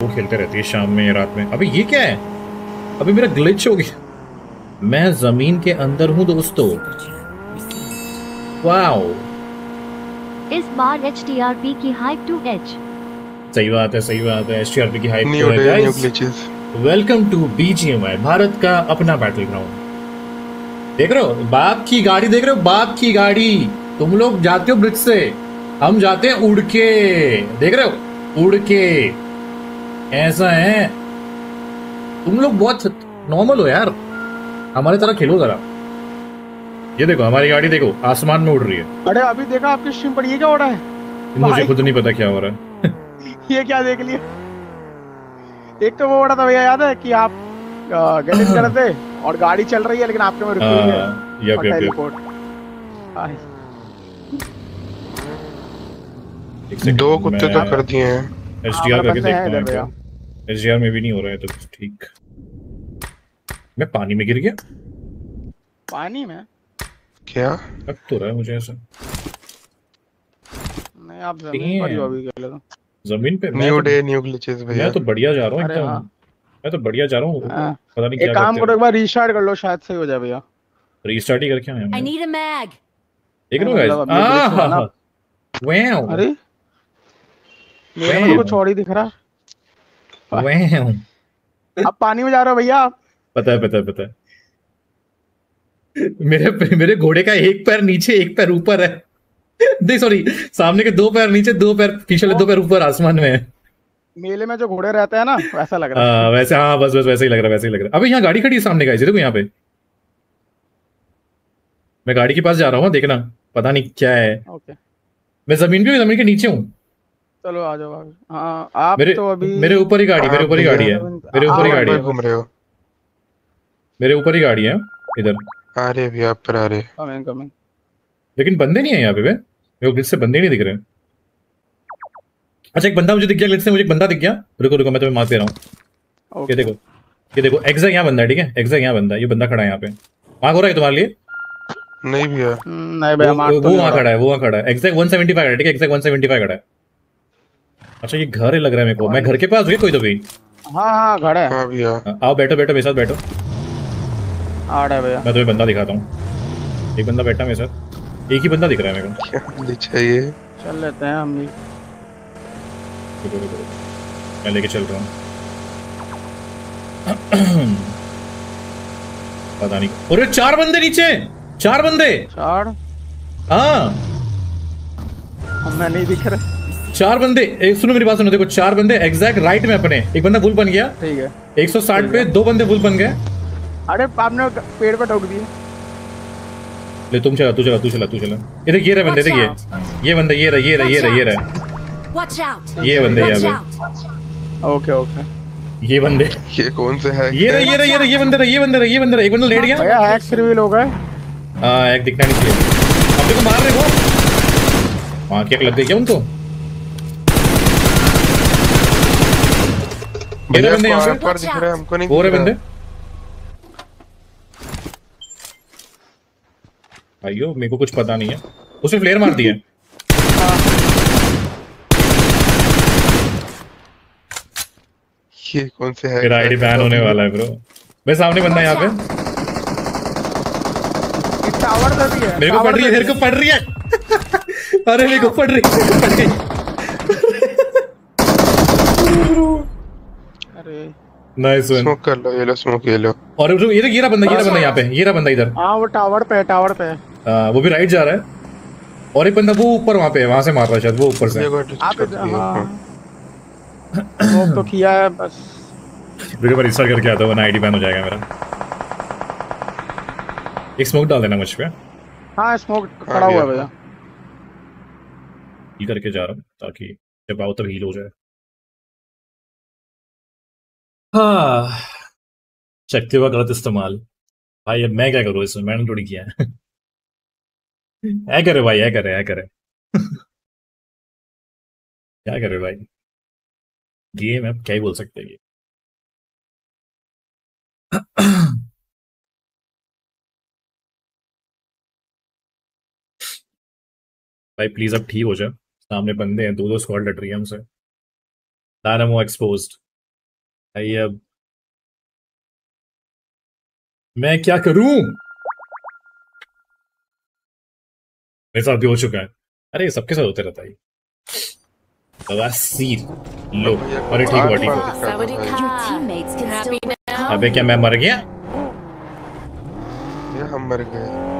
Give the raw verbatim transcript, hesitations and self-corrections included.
खेलते रहती है शाम में रात में। अबे ये क्या है? अभी मेरा ग्लिच हो गया। मैं जमीन के अंदर हूँ दोस्तों। वाओ, इस बार एच टी आर पी की हाइप टू एच। सही बात है, सही बात है। एच टी आर पी की हाइप न्यू तो है day new guys. Glitches. Welcome to B G M I, Bharat का अपना बैटल ग्राउंड। देख रहे हो बाप की गाड़ी, देख रहे हो बाप की गाड़ी। तुम लोग जाते हो ब्रिज से, हम जाते हैं उड़ के। देख रहे हो उड़ के, ऐसा है। तुम लोग बहुत नॉर्मल हो यार, हमारी तरह खेलो जरा। ये देखो हमारी गाड़ी, देखो आसमान में उड़ रही है। अरे अभी देखा आपकी स्ट्रीम पर ये क्या हो रहा है? मुझे भाई खुद नहीं पता क्या हो रहा है। ये क्या देख लिया? एक तो वो हो रहा था भैया, याद है कि आप गेट इन कर रहे थे और गाड़ी चल रही है लेकिन आपके में रुकी हुई है। हाँ, यप और यप यप। टेलीपोर्ट। हाय, एक सेकंड, दो कुत्ते तो मैं कर दिए हैं। एच डी आर हमारे करके बंदे देखता हैं हूँ इधर एक भैया। बार। एच डी आर में भी नहीं हो रहा है तो ठीक। मैं पानी में गिर गया। पानी में? क्या? लग तो रहा है मुझे ऐसा। नहीं, आप जमीन पर ही हो अभी के लिए तो। जमीन पे मैं न्यू तो, डे न्यू ग्लिचेस मैं भैया। तो बढ़िया जा रहा हूँ अरे एकदम। हाँ, मैं तो बढ़िया जा रहा हूँ, हाँ। पता नहीं एक क्या काम करते करो, हैं। एक बार रीस्टार्ट कर लो, शायद सही हो जाए भैया। रीस्टार्ट ही करके आए I हमने। need a mag. देख नहीं रहे हो गाइस, मतलब अब ये ग्लिच हुआ ना। वाओ अरे मेरे में तो कुछ और ही दिख रहा है। वाओ। आप पानी में जा रहे हो भैया आप? पता है, पता है, पता है। मेरे मेरे घोड़े का एक पैर नीचे एक पैर ऊपर है। नहीं सॉरी, सामने के दो पैर नीचे, दो पैर पीछे वाले, वो दो पैर ऊपर आसमान में है। मेले में जो घोड़े रहते हैं ना, वैसा लग रहा है। आ, वैसे हाँ, बस बस वैसे ही लग रहा है, वैसे ही लग रहा है। अबे यहाँ गाड़ी खड़ी है सामने गाइस, देखो यहाँ पे। मैं गाड़ी के पास जा रहा हूँ, देखना पता नहीं क्या है। ओके, मैं जमीन पे, जमीन के नीचे हूँ। चलो आ जाओ भाई। हाँ आप मेरे तो अभी मेरे ऊपर ही गाड़ी, मेरे आप ऊपर ही भैया गाड़ी है। मेरे ऊपर ही आओ गाड़ी पर है। भैया घूम बस। रहे हो? मेरे ऊपर ही गाड़ी है इधर। आ रहे भैया, आप पर आ रहे। Coming coming. लेकिन बंदे नहीं है यहाँ पे। वे मेरे को से बंदे नहीं दिख रहे। अच्छा एक बंदा मुझे दिख गया, ग्लिच से मुझे एक बंदा दिख गया। रुको रुको, मैं तुम्हें मार दे रहा हूँ। ये ओके। देखो, ये देखो एग्जैक्ट यहाँ बंदा है, ठीक है। एग्जैक्ट यहाँ बंदा है, ये बंदा खड़ा है यहाँ पे। मार्क हो रहा है तुम्हारे लिए? नहीं भैया। हम्म, नहीं वो भैया मार्क तो वो नहीं हो वहाँ रहा। खड़ा है, वो वहाँ खड़ा है। एग्जैक्ट वन सेवेंटी फाइव खड़ा है, ठीक है। एग्जैक्ट वन सेवेंटी फाइव खड़ा है। अच्छा ये घर ही लग रहा है मेरे को। मैं घर के पास हुई कोई तो भी। हाँ हाँ घड़ा है। हाँ भैया। आओ बैठो बैठो मेरे साथ बैठो। आ रहा है भैया। मैं तुम्हें बंदा दिखाता हूँ। एक बंदा बैठा मेरे साथ, एक ही बंदा दिख रहा है मेरे को। क्या ग्लिच है ये? चल लेते हैं हम भी। रुको रुको रुको, मैं लेके चल रहा हूँ। पता नहीं। अरे चार बंदे नीचे, चार बंदे। चार? हाँ हमें नहीं दिख रहे। चार बंदे। एक सुनो मेरी बात सुनो, देखो चार बंदे एग्जैक्ट राइट में अपने। एक बंदा बुल बन गया। ठीक है। एक सौ साठ पे दो बंदे बुल बन गए। अरे आपने पेड़ पे ठोक दिए। ले तुम चला, तू चला, तू चला, तू चला। ये देख, ये रहे बंदे, देखिए ये बंदा, ये रहा, ये रहा, ये रहा, ये रहा। Watch out. ये बंदे Watch यहाँ out. Okay okay. पे, ये बंदे, ये कौन से है? ये रहा, ये रहा, ये रहा, ये बंदे रहा, ये बंदे रहा, ये बंदे रहा। एक बंदा लेट गया। भैया हैक्स रिवील हो गए। हाँ एक दिखना नहीं चाहिए। अब देखो मार रहे वो। वहाँ क्या लग गई क्या उनको? ये रहे भैया बंदे यहाँ पे, पर दिख रहा है, हमको नहीं वो रहे दिख बंदे। रहा। भाइयों मेरे को कुछ पता नहीं है। उसने फ्लेयर मार दिया। ये कौन से है? मेरा आईडी बैन होने वाला है ब्रो। मेरे सामने बंदा यहाँ पे। टावर पे भी है। मेरे को पड़ रही है, मेरे को पड़ रही है। अरे मेरे को पड़ रही है, पड़ गई। अरे नाइस वन। स्मोक कर लो, ये लो स्मोक, ये लो। और रुको, ये ये रहा बंदा, ये रहा बंदा यहाँ पे, ये रहा बंदा इधर। हाँ वो टावर पे है, टावर पे है। हाँ, वो भी राइट जा रहा है। और एक बंदा वो ऊपर वहाँ पे है, वहाँ से मार रहा है शायद, वो ऊपर से। ये को आप डिस्टर्ब इधर- किया। हाँ स्मोक तो किया है बस। रुको मैं रिस्टार्ट करके आता हूँ, वरना आईडी बैन हो जाएगा मेरा। एक स्मोक डाल देना मुझ पे। हाँ स्मोक खड़ा हुआ है भैया। हील करके जा रहा हूँ ताकि जब आओ तब हील हो जाए। हाँ, शक्ति का गलत इस्तेमाल। भाई अब मैं क्या करूँ इसमें, मैंने थोड़ी किया है। है करे भाई, है करे, है करे। क्या करे भाई, गेम है, क्या ही बोल सकते हैं। भाई प्लीज अब ठीक हो जाए। सामने बंदे हैं, दो दो स्क्वाड लड़ रही है हमसे। Dynamo exposed. भाई अब मैं क्या करूं? मेरे साथ भी हो चुका है। अरे ये सबके साथ होते रहता है। बवासीर लो। अरे ठीक है ठीक है। Your teammates can still अबे क्या मैं मर गया? ये हम मर गए।